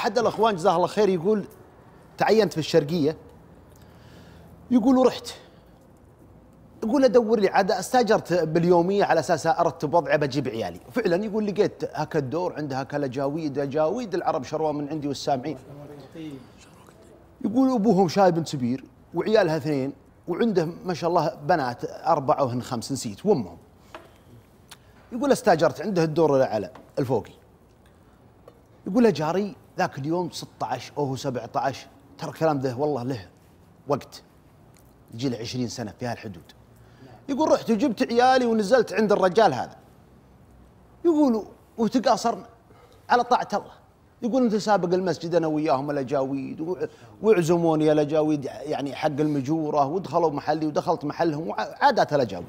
احد الاخوان جزاه الله خير يقول تعينت في الشرقيه، يقول ورحت، يقول ادور لي عاد استاجرت باليوميه على اساس ارتب وضعي بجيب عيالي، وفعلا يقول لقيت هكا الدور عنده هكا اجاويد العرب شروها من عندي والسامعين. يقول ابوهم شايب كبير وعيالها اثنين وعنده ما شاء الله بنات 4 وهن 5 نسيت وامهم. يقول استاجرت عنده الدور الاعلى الفوقي. يقول له جاري ذاك اليوم 16 او 17، ترى الكلام ذا والله له وقت يجي له 20 سنه في هالحدود. يقول رحت وجبت عيالي ونزلت عند الرجال هذا. يقول وتقاصرنا على طاعه الله. يقول نتسابق المسجد انا وياهم الاجاويد وعزموني الاجاويد يعني حق المجوره، ودخلوا محلي ودخلت محلهم وعادات الاجاويد.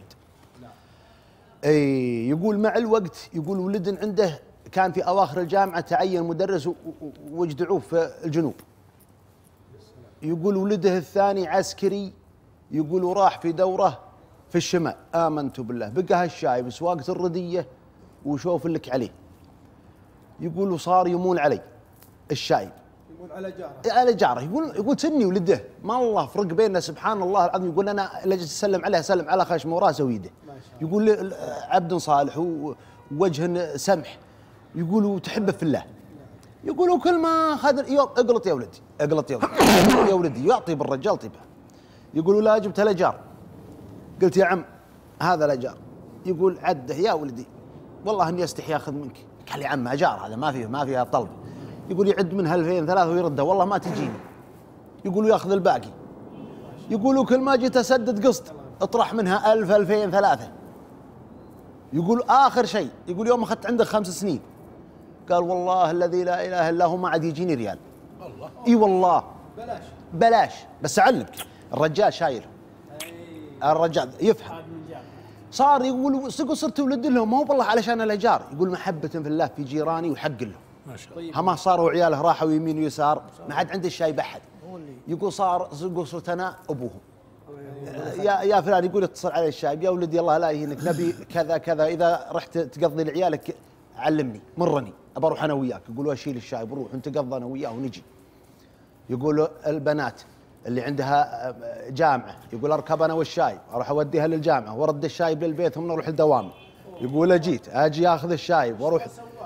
اي يقول مع الوقت يقول ولد عنده كان في اواخر الجامعه تعين مدرس واجدعوه في الجنوب. يقول ولده الثاني عسكري، يقول وراح في دوره في الشمال، امنت بالله بقى هالشايب سواقه الرديه وشوف لك عليه. يقول وصار يمون علي الشايب، يمون على جاره، على جاره. يقول سني ولده ما الله فرق بيننا سبحان الله العظيم. يقول انا لجيت اسلم عليه اسلم على خشمه وراسه ويده. يقول عبد صالح ووجه سمح، يقول وتحبه في الله. يقول وكل ما اخذ يوم اقلط يا ولدي اقلط يا ولدي يا ولدي يعطي بالرجال طيبه. يقول ولا جبت الاجار، قلت يا عم هذا الاجار. يقول عده يا ولدي والله اني استحي اخذ منك. قال يا عم اجار هذا ما فيها طلب. يقول يعد منها 2000 3 ويردها والله ما تجيني. يقول ياخذ الباقي. يقول وكل ما جيت اسدد قسط اطرح منها 1000 2000 3. يقول اخر شيء يقول يوم اخذت عندك 5 سنين قال والله الذي لا اله الا هو ما عاد يجيني ريال. الله اي والله بلاش بس اعلمك الرجال شايل، الرجال يفهم. صار يقول صرت ولد لهم ما هو بالله علشان الاجار، يقول محبه في الله في جيراني وحق لهم ما شاء الله. هما صاروا عياله راحوا يمين ويسار ما عاد عنده الشايب احد. يقول صرت انا ابوهم. يا فلان يقول اتصل علي الشايب يا ولدي الله لا يهينك نبي كذا كذا اذا رحت تقضي لعيالك علمني مرني ابى اروح انا وياك. يقول اشيل الشايب وروح نتقضى انا وياه ونجي. يقول البنات اللي عندها جامعه يقول اركب انا والشايب اروح اوديها للجامعه وارد الشايب للبيت ثم نروح الدوام. يقول اجي اخذ الشايب واروح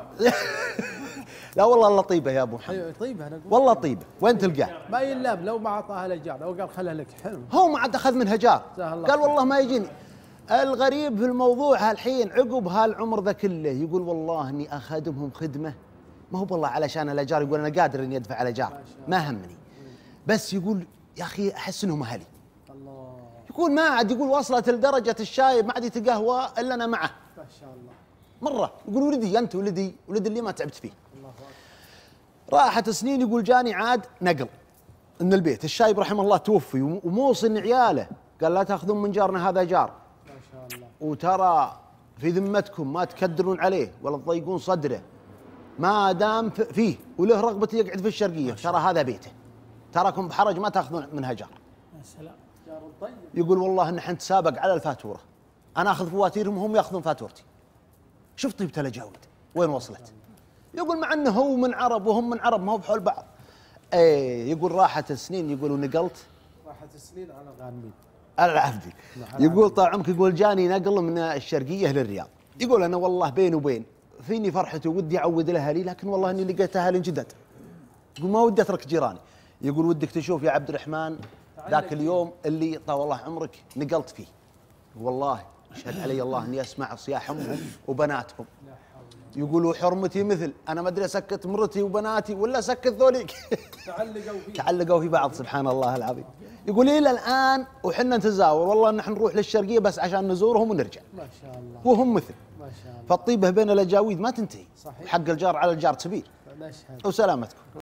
لا والله الله طيبه يا ابو محمد. طيبه انا اقول والله طيبه وين تلقاه؟ ما يلام لو ما اعطاها الاجار او قال خلها لك حلم. هو ما عاد اخذ منها جار قال والله ما يجيني. الغريب في الموضوع هالحين عقب هالعمر ذا كله يقول والله اني اخدمهم خدمه ما هو بالله علشان الاجار. يقول انا قادر اني ادفع على جار ما همني، بس يقول يا اخي احس انهم اهلي. الله. يقول ما عاد يقول وصلت لدرجه الشايب ما عاد يتقهوى الا انا معه. ما شاء الله. مره يقول ولدي انت ولدي اللي ما تعبت فيه. الله أكبر. راحت سنين يقول جاني عاد نقل ان البيت الشايب رحمه الله توفي وموصي عياله قال لا تاخذون من جارنا هذا جار. ما شاء الله. وترى في ذمتكم ما تكدرون عليه ولا تضيقون صدره ما دام فيه وله رغبه يقعد في الشرقيه ترى هذا بيته. تراكم بحرج ما تاخذون منها جار. يا سلام جار طيب. يقول والله ان احنا نتسابق على الفاتوره، انا اخذ فواتيرهم وهم ياخذون فاتورتي. شوف طيبة الاجاويد وين وصلت. يقول مع انه هو من عرب وهم من عرب ما هو بحول بعض. اي يقول راحت السنين يقول ونقلت. راحت السنين على غانمين. على عبدي. يقول طال عمرك يقول جاني نقل من الشرقيه للرياض. يقول انا والله بين وبين فيني فرحتي ودي اعود الاهلي لكن والله اني لقيت اهل جدد. يقول ما ودي اترك جيراني. يقول ودك تشوف يا عبد الرحمن ذاك اليوم اللي طال الله عمرك نقلت فيه. والله يشهد علي الله اني اسمع صياح امهم وبناتهم. يقولوا حرمتي مثل انا ما ادري اسكت مرتي وبناتي ولا اسكت ذوليك. تعلقوا في بعض سبحان الله العظيم. يقول الى الان وحنا نتزاور والله نحن نروح للشرقيه بس عشان نزورهم ونرجع. ما شاء الله. وهم مثل. ما شاء الله. فالطيبه بين الاجاويد ما تنتهي. صحيح. حق الجار على الجار سبيل. نشهد. وسلامتكم.